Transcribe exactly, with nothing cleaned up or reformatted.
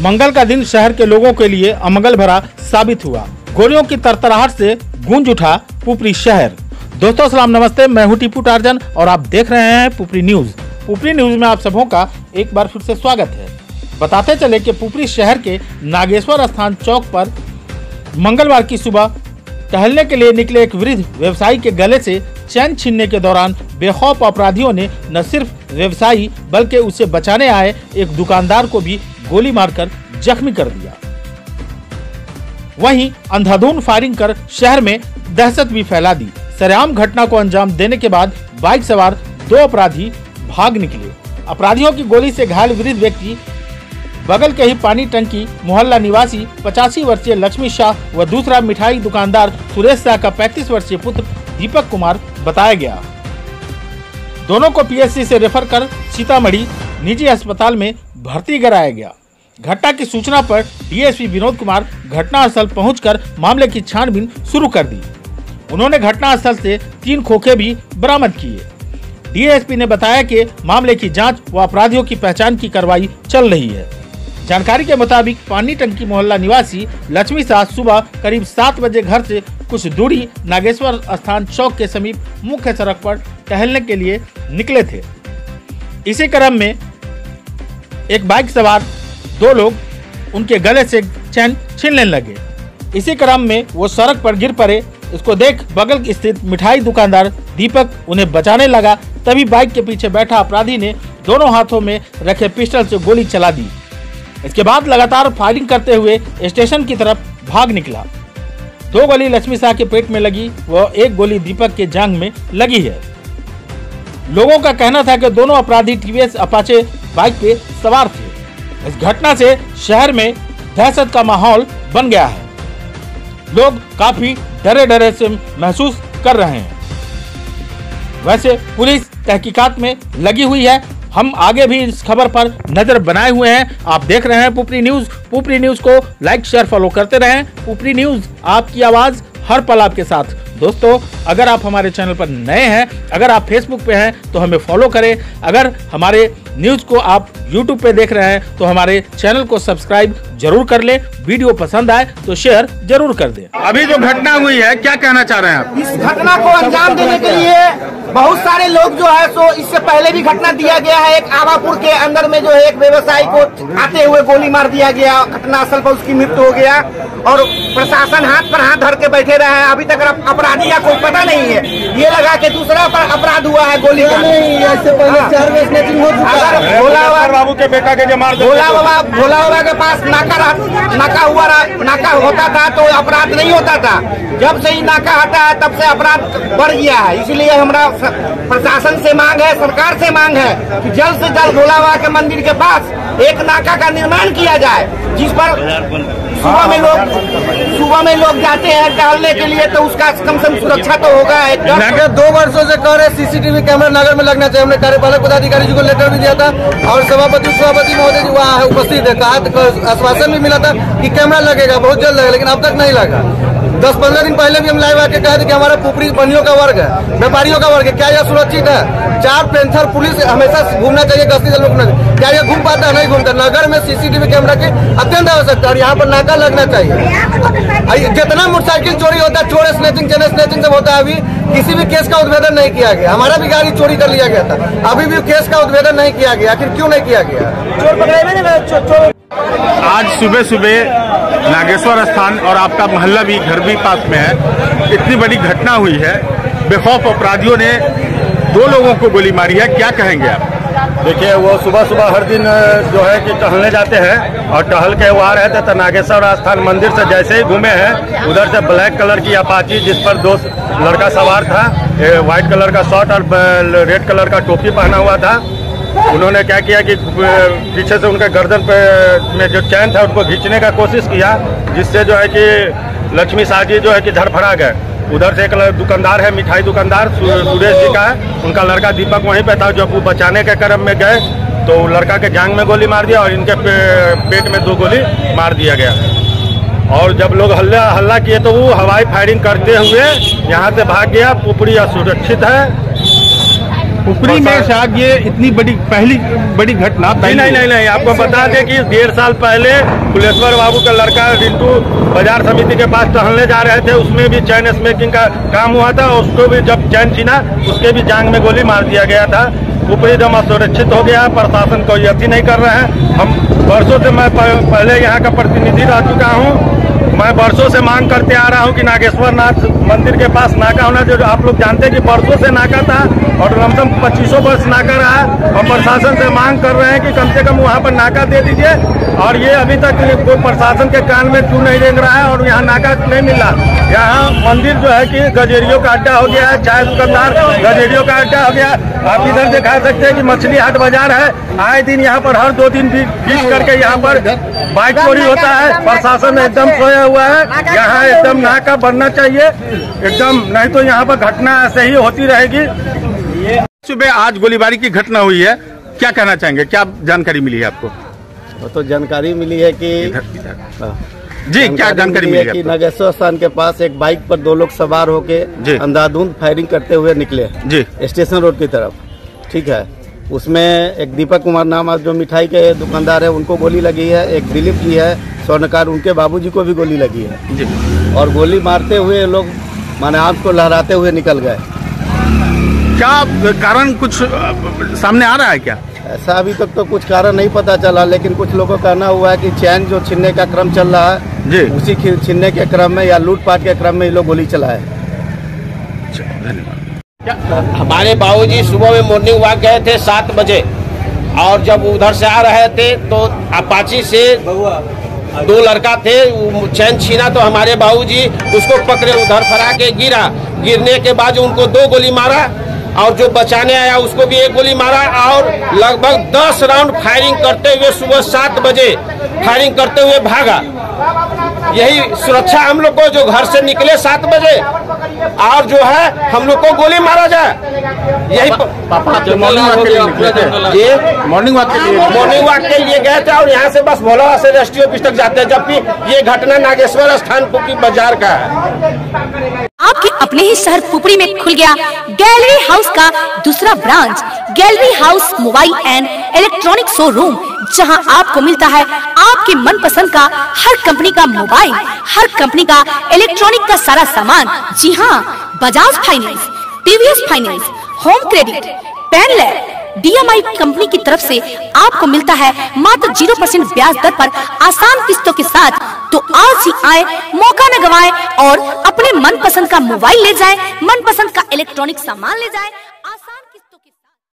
मंगल का दिन शहर के लोगों के लिए अमंगल भरा साबित हुआ। गोलियों की तरतराहट से गूंज उठा पुपरी शहर। दोस्तों सलाम नमस्ते, मैं हूं टीपू टार्जन और आप देख रहे हैं पुपरी न्यूज। पुपरी न्यूज में आप सबों का एक बार फिर से स्वागत है। बताते चले कि पुपरी शहर के नागेश्वर स्थान चौक पर मंगलवार की सुबह टहलने के लिए निकले एक वृद्ध व्यवसायी के गले से चैन छीनने के दौरान बेखौफ अपराधियों ने न सिर्फ व्यवसायी बल्कि उसे बचाने आए एक दुकानदार को भी गोली मारकर जख्मी कर दिया। वहीं अंधाधुंध फायरिंग कर शहर में दहशत भी फैला दी। सरेआम घटना को अंजाम देने के बाद बाइक सवार दो अपराधी भाग निकले। अपराधियों की गोली से घायल वृद्ध व्यक्ति बगल के ही पानी टंकी मोहल्ला निवासी पचासी वर्षीय लक्ष्मी शाह व दूसरा मिठाई दुकानदार सुरेश शाह का पैंतीस वर्षीय पुत्र दीपक कुमार बताया गया। दोनों को पीएचसी से रेफर कर सीतामढ़ी निजी अस्पताल में भर्ती कराया गया। घटना की सूचना पर डीएसपी विनोद कुमार घटनास्थल पहुंचकर मामले की छानबीन शुरू कर दी। उन्होंने घटनास्थल से तीन खोखे भी बरामद किए। डीएसपी ने बताया कि मामले की जांच व अपराधियों की पहचान की कार्रवाई चल रही है। जानकारी के मुताबिक पानी टंकी मोहल्ला निवासी लक्ष्मी शाह सुबह करीब सात बजे घर से कुछ दूरी नागेश्वर स्थान चौक के समीप मुख्य सड़क पर टहलने के लिए निकले थे। इसी क्रम में एक बाइक सवार दो लोग उनके गले से चैन छीनने लगे। इसी क्रम में वो सड़क पर गिर पड़े। इसको देख बगल स्थित मिठाई दुकानदार दीपक उन्हें बचाने लगा। तभी बाइक के पीछे बैठा अपराधी ने दोनों हाथों में रखे पिस्टल से गोली चला दी। इसके बाद लगातार फायरिंग करते हुए स्टेशन की तरफ भाग निकला। दो गोली लक्ष्मी शाह के पेट में लगी व एक गोली दीपक के जांघ में लगी है। लोगों का कहना था कि दोनों अपराधी टीवीएस अपाचे बाइक पे सवार थे। इस घटना से शहर में दहशत का माहौल बन गया है। लोग काफी डरे डरे से महसूस कर रहे हैं। वैसे पुलिस तहकीकात में लगी हुई है। हम आगे भी इस खबर पर नजर बनाए हुए हैं। आप देख रहे हैं पुपरी न्यूज। पुपरी न्यूज को लाइक शेयर फॉलो करते रहें। पुपरी न्यूज, आपकी आवाज हर पल आपके साथ। दोस्तों अगर आप हमारे चैनल पर नए हैं, अगर आप फेसबुक पे हैं तो हमें फॉलो करें। अगर हमारे न्यूज को आप यूट्यूब पे देख रहे हैं तो हमारे चैनल को सब्सक्राइब जरूर कर ले। वीडियो पसंद आए तो शेयर जरूर कर दें। अभी जो घटना हुई है, क्या कहना चाह रहे हैं आप? इस घटना को अंजाम देने के लिए बहुत सारे लोग जो है सो इससे पहले भी घटना दिया गया है। एक आवापुर के अंदर में जो है एक व्यवसायी को आते हुए गोली मार दिया गया। घटनास्थल पर उसकी मृत्यु हो गया और प्रशासन हाथ पर हाथ धर के बैठे रहे हैं। अभी तक अपराधी का कोई पता नहीं है। ये लगा के दूसरा पर अपराध हुआ है गोली का। अगर भोला बाबू के बेटा के जो मार भोला बाबा भोला बाबा के पास नाका नाका हुआ नाका होता था तो अपराध नहीं होता था। जब से ही नाका हटा है तब से अपराध बढ़ गया है। इसलिए हमारा प्रशासन से मांग है, सरकार से मांग है कि जल्द से जल्द भोला बाबा के मंदिर के पास एक नाका का निर्माण किया जाए, जिस पर सुबह में लोग सुबह में लोग जाते हैं टहलने के लिए, तो उसका कम से कम सुरक्षा तो होगा। नगर दो वर्षों से कह रहे सीसीटीवी कैमरा नगर में लगना चाहिए। हमने कार्यपालक पदाधिकारी जी को लेटर भी दिया था और सभापति सभापति महोदय जी वहाँ उपस्थित है। कहा आश्वासन भी मिला था कि कैमरा लगेगा, बहुत जल्द लगेगा, लेकिन अब तक नहीं लगा। दस पंद्रह दिन पहले भी हम लाइव आके कहे थे कि हमारा पुपरी बनियों का वर्ग है, व्यापारियों का वर्ग है। क्या यह सुरक्षित है? चार पेंथर पुलिस हमेशा घूमना चाहिए, गश्ती दल घूमना चाहिए। क्या यह घूम पाता है? नहीं घूमता। नगर में सीसीटीवी कैमरा की अत्यंत आवश्यकता है और यहाँ पर नाका लगना चाहिए। जितना मोटरसाइकिल चोरी होता है, चोर स्नैचिंग चैन स्नैचिंग सब होता है, अभी किसी भी केस का उद्भेदन नहीं किया गया। हमारा भी गाड़ी चोरी कर लिया गया था, अभी भी केस का उद्भेदन नहीं किया गया। आखिर क्यों नहीं किया गया? चोर पकड़े में नहीं। आज सुबह सुबह नागेश्वर स्थान और आपका मोहल्ला भी घर भी पास में है, इतनी बड़ी घटना हुई है। बेखौफ अपराधियों ने दो लोगों को गोली मारी है। क्या कहेंगे आप? देखिए, वो सुबह सुबह हर दिन जो है कि टहलने जाते हैं और टहल के वहाँ रहते तो नागेश्वर स्थान मंदिर से जैसे ही घूमे हैं, उधर से ब्लैक कलर की अपाची जिस पर दो लड़का सवार था, व्हाइट कलर का शर्ट और रेड कलर का टोपी पहना हुआ था। उन्होंने क्या किया कि पीछे से उनके गर्दन पे में जो चैन था उनको खींचने का कोशिश किया, जिससे जो है कि लक्ष्मी शाह जी जो है कि धड़फड़ा गए। उधर से एक दुकानदार है, मिठाई दुकानदार सुरेश जी का है, उनका लड़का दीपक वहीं पे था। जब वो बचाने के क्रम में गए तो लड़का के जांघ में गोली मार दिया और इनके पे, पेट में दो गोली मार दिया गया। और जब लोग हल्ला हल्ला किए तो वो हवाई फायरिंग करते हुए यहाँ से भाग गया। पुपरी असुरक्षित है। पुपरी में शायद ये इतनी बड़ी पहली बड़ी घटना नहीं नहीं नहीं नहीं आपको बता दें कि डेढ़ साल पहले कुलेश्वर बाबू का लड़का रिंटू बाजार समिति के पास टहलने जा रहे थे, उसमें भी चैन स्मोकिंग का काम हुआ था। उसको भी जब चैन छीना उसके भी जांग में गोली मार दिया गया था। पुपरी दम असुरक्षित हो गया, प्रशासन कोई अति नहीं कर रहे हैं। हम वर्षों से मैं पहले यहाँ का प्रतिनिधि रह चुका हूँ। मैं वर्षों से मांग करते आ रहा हूं कि नागेश्वर नाथ मंदिर के पास नाका होना चाहिए। आप लोग जानते हैं कि वर्षों से नाका था और लमसम पच्चीसों वर्ष नाका रहा। हम प्रशासन से मांग कर रहे हैं कि कम से कम वहां पर नाका दे दीजिए। और ये अभी तक कोई प्रशासन के कान में क्यों नहीं रेंग रहा है और यहाँ नाका नहीं मिल रहा। यहाँ मंदिर जो है कि गजेरियों का अड्डा हो गया है, चाय दुकानदार गजेरियों का अड्डा हो गया। आप इधर दिखा सकते हैं कि मछली हाट बाजार है, आए दिन यहाँ पर हर दो दिन भी बीच करके यहाँ पर बाइक चोरी होता है। प्रशासन एकदम सोया हुआ है, यहाँ एकदम नाका बनना चाहिए एकदम, नहीं तो यहाँ पर घटना ऐसे ही होती रहेगी। सुबह आज गोलीबारी की घटना हुई है, क्या कहना चाहेंगे, क्या जानकारी मिली है आपको? तो जानकारी मिली है कि इधर, इधर। जी क्या जानकारी मिली है कि नागेश्वर स्थान के पास एक बाइक पर दो लोग सवार होके अंधाधुंध फायरिंग करते हुए निकले जी स्टेशन रोड की तरफ। ठीक है, उसमें एक दीपक कुमार नाम जो मिठाई के दुकानदार है उनको गोली लगी है, एक दिलीप जी है स्वर्णकार, उनके बाबूजी को भी गोली लगी है जी। और गोली मारते हुए लोग माने आंख को लहराते हुए निकल गए। क्या कारण कुछ सामने आ रहा है क्या? ऐसा अभी तक तो कुछ कारण नहीं पता चला, लेकिन कुछ लोगों का कहना हुआ है कि चैन जो छीनने का क्रम चल रहा है जी, उसी छीनने के क्रम में या लूटपाट के क्रम में ये लोग गोली चलाए। धन्यवाद। हमारे बाबूजी सुबह में मॉर्निंग वॉक गए थे सात बजे और जब उधर से आ रहे थे तो अपाची से दो लड़का थे, चैन छीना तो हमारे बाबूजी उसको पकड़े, उधर फरा के गिरा। गिरने के बाद उनको दो गोली मारा और जो बचाने आया उसको भी एक गोली मारा और लगभग दस राउंड फायरिंग करते हुए सुबह सात बजे फायरिंग करते हुए भागा। यही सुरक्षा हम लोग को, जो घर से निकले सात बजे और जो है हम लोग को गोली मारा जाए। यही मॉर्निंग वॉक के लिए निकले थे, ये मॉर्निंग वॉक के लिए मॉर्निंग वॉक के लिए गए थे और यहाँ से बस भोला से राष्ट्रीय ऑफिस तक जाते हैं, जबकि ये घटना नागेश्वर स्थान पुपरी बाजार का है। आपके अपने ही शहर पुपरी में खुल गया गैलरी हाउस का दूसरा branch, gallery house mobile and electronic showroom, जहां आपको मिलता है आपके मनपसंद का हर कंपनी का मोबाइल, हर कंपनी का इलेक्ट्रॉनिक का सारा सामान। जी हां, Bajaj finance, TVS finance, home credit, Pine Labs, DMI company की तरफ से आपको मिलता है मात्र जीरो परसेंट ब्याज दर पर आसान किस्तों के साथ। तो आज ही आए, मौका न गवाएं और अपने मनपसंद का मोबाइल ले जाएं, मनपसंद का इलेक्ट्रॉनिक सामान ले जाएं।